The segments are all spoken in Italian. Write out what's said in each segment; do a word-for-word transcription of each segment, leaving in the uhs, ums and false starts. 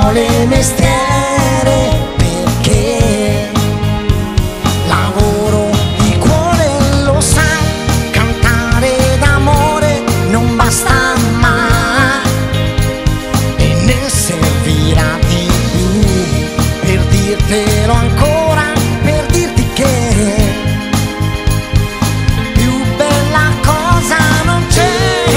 vuole mestiere, perché lavoro di cuore, lo sai, cantare d'amore non basta mai e ne servirà di più per dirtelo ancora, per dirti che più bella cosa non c'è.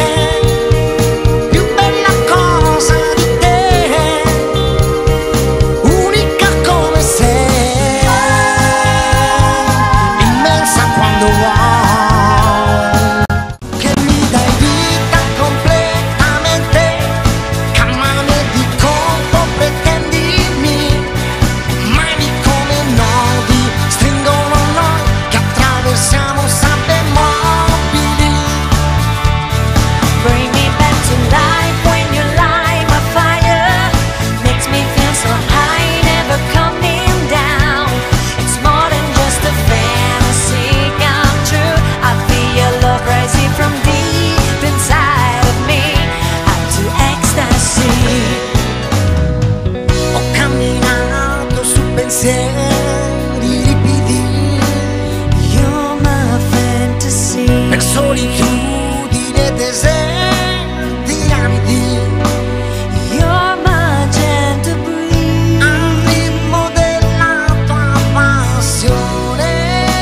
Pensieri ripidi, You're my fantasy. per solitudine e deserti aridi, You're my gentle breeze. al ritmo della tua passione.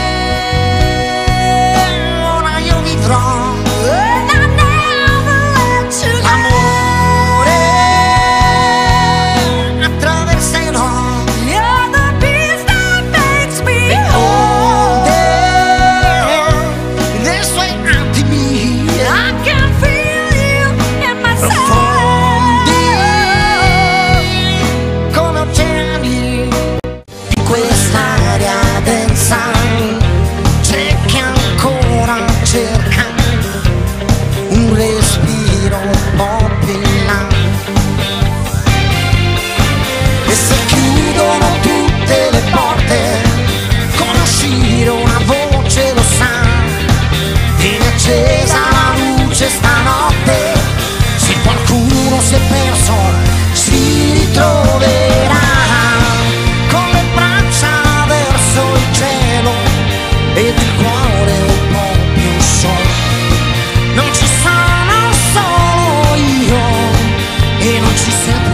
Ora io vivrò And I never let you go. l'amore, attraverserò You're the peace that makes me onde dei suoi attimi I can feel you in my profondi soul. come oceani. In quest'aria densa c'è chi ancora cerca un respiro un po' più in là, e se chiudono tutte le porte con uscire una voce lo sa, viene accesa la luce stanotte, se qualcuno si è perso si ritroverà con le braccia verso il cielo ed il cuore un po' più solo. Non ci sono solo io e non ci sei